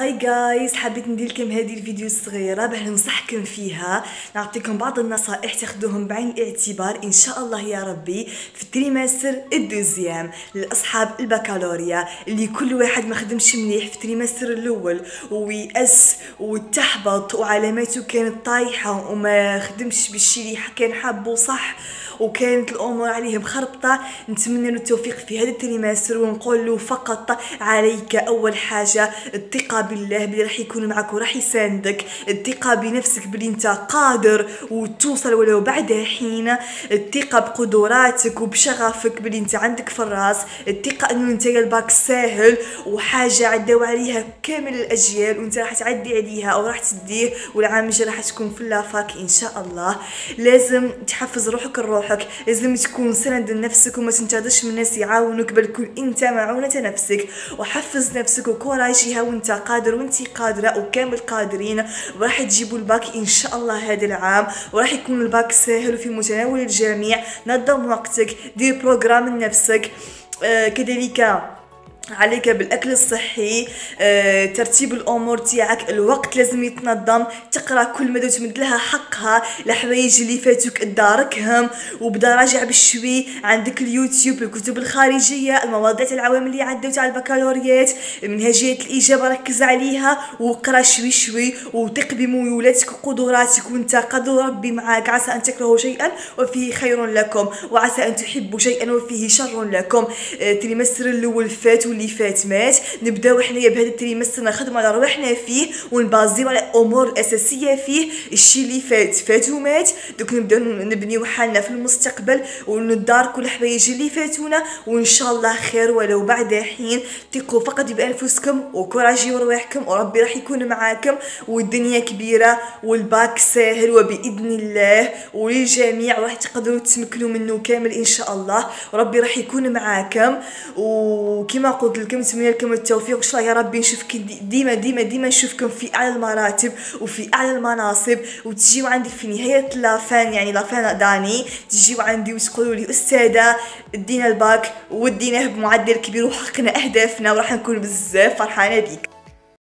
هاي جايز، حبيت ندير لكم هذه الفيديو الصغيرة باش ننصحكم فيها، نعطيكم بعض النصائح تاخذوهم بعين الاعتبار ان شاء الله يا ربي في التريمستر الدوزيام لاصحاب البكالوريا اللي كل واحد ما خدمش مليح في التريمستر الاول ويأس وتحبط وعلاماته كانت طايحة وما خدمش بالشي اللي كان حابه صح وكانت الامور عليه مخربطه. نتمنى له التوفيق في هذا التريمستر ونقول له فقط عليك اول حاجه الثقه بالله بلي راح يكون معك وراح يساندك، الثقه بنفسك بلي انت قادر وتوصل ولو بعد حين، الثقه بقدراتك وبشغفك بلي انت عندك في الراس، الثقه انه انت الباك ساهل وحاجه عداو عليها كامل الاجيال وانت راح تعدي عليها او راح تديه، والعام الجاي راح تكون في اللافاك ان شاء الله. لازم تحفز روحك لازم تكون سند لنفسك وما تنتظرش من الناس يعاونوك، بل كن انت معونة نفسك وحفز نفسك وكوراجيها وانت قادر وانت قادرة وكامل قادرين، وراح تجيبوا الباك ان شاء الله هذا العام وراح يكون الباك سهل وفي متناول الجميع. نظم وقتك، دير بروجرام لنفسك، كذلك عليك بالاكل الصحي، ترتيب الامور تاعك، الوقت لازم يتنظم، تقرا كل ماده وتمد لها حقها، الحوايج اللي فاتوك تداركهم وبدا راجع بشوي. عندك اليوتيوب، الكتب الخارجيه، المواضيع تاع العوامل اللي عداو تاع البكالوريات، منهجيه الاجابه ركز عليها وقرا شوي شوي وثق بميولاتك وقدراتك وانت قادر، ربي معاك. عسى ان تكرهوا شيئا وفيه خير لكم وعسى ان تحبوا شيئا وفيه شر لكم. التريمستر الاول فات اللي فات مات، نبداو حنايا بهذا التريمستر نخدموا على رواحنا فيه ونبازيو على الامور الاساسيه فيه. الشيء اللي فات ومات، دوك نبداو نبنيو حالنا في المستقبل ونداركوا الحوايج اللي فاتونا وان شاء الله خير ولو بعد حين. ثقوا فقط بانفسكم وكوراجيو رواحكم وربي راح يكون معاكم، والدنيا كبيره والباك ساهل وباذن الله وللجميع راح تقدروا تتمكنوا منه كامل ان شاء الله، وربي راح يكون معاكم. وكما قلت لكم نتمنى لكم التوفيق ان شاء الله يا ربي، نشوفكم ديما ديما ديما نشوفكم في اعلى المراتب وفي اعلى المناصب، وتجيو عندي في نهايه لافان يعني لافان داني تجيو عندي وتقولوا لي استاذه ادينا الباك وديناه بمعدل كبير وحققنا اهدافنا وراح نكون بزاف فرحانه بيك.